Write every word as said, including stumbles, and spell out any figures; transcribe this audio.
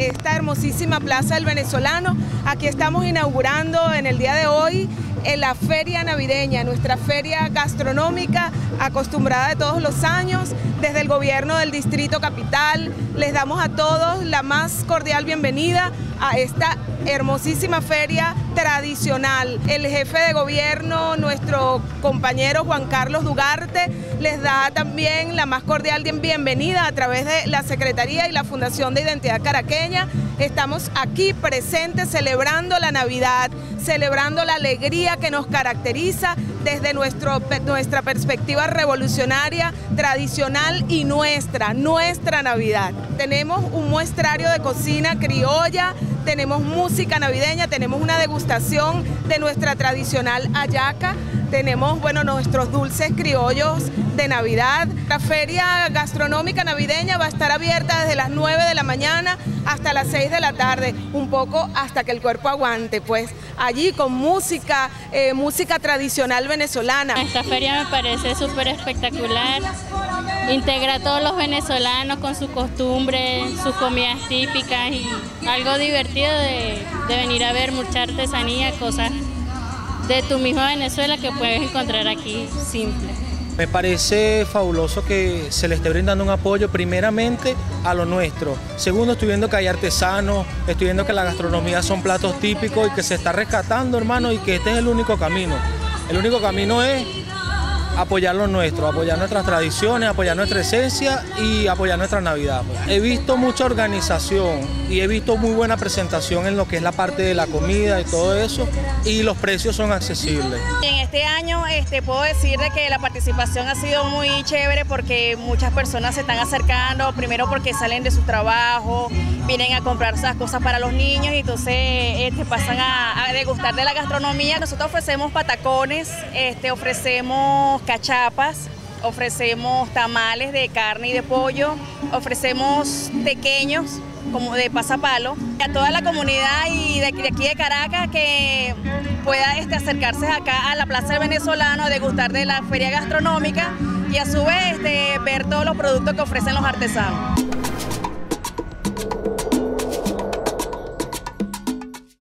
esta hermosísima Plaza del Venezolano. Aquí estamos inaugurando en el día de hoy en la feria navideña, nuestra feria gastronómica acostumbrada de todos los años. Desde el gobierno del Distrito Capital les damos a todos la más cordial bienvenida a esta hermosísima feria tradicional. El jefe de gobierno, nuestro compañero Juan Carlos Dugarte, les da también la más cordial bienvenida a través de la Secretaría y la Fundación de Identidad Caraqueña. Estamos aquí presentes celebrando la Navidad, celebrando la alegría que nos caracteriza desde nuestro, nuestra perspectiva revolucionaria, tradicional y nuestra, nuestra Navidad. Tenemos un muestrario de cocina criolla, tenemos música navideña, tenemos una degustación de nuestra tradicional hallaca, tenemos, bueno, nuestros dulces criollos de Navidad. La feria gastronómica navideña va a estar abierta desde las nueve de la mañana hasta las seis de la tarde, un poco hasta que el cuerpo aguante, pues allí con música, eh, música tradicional venezolana. Esta feria me parece súper espectacular, integra a todos los venezolanos con sus costumbres, sus comidas típicas y algo divertido de, de venir a ver mucha artesanía, cosas de tu misma Venezuela que puedes encontrar aquí simple. Me parece fabuloso que se le esté brindando un apoyo primeramente a lo nuestro. Segundo, estoy viendo que hay artesanos, estoy viendo que la gastronomía son platos típicos y que se está rescatando, hermano, y que este es el único camino. El único camino es apoyar lo nuestro, apoyar nuestras tradiciones, apoyar nuestra esencia y apoyar nuestra Navidad. He visto mucha organización y he visto muy buena presentación en lo que es la parte de la comida y todo eso, y los precios son accesibles. En este año este, puedo decir de que la participación ha sido muy chévere porque muchas personas se están acercando, primero porque salen de su trabajo, vienen a comprar esas cosas para los niños y entonces este, pasan a, a degustar de la gastronomía. Nosotros ofrecemos patacones, este, ofrecemos cachapas, ofrecemos tamales de carne y de pollo, ofrecemos tequeños como de pasapalo. A toda la comunidad y de aquí de Caracas que pueda este, acercarse acá a la Plaza del Venezolano a degustar de la feria gastronómica y a su vez este, ver todos los productos que ofrecen los artesanos.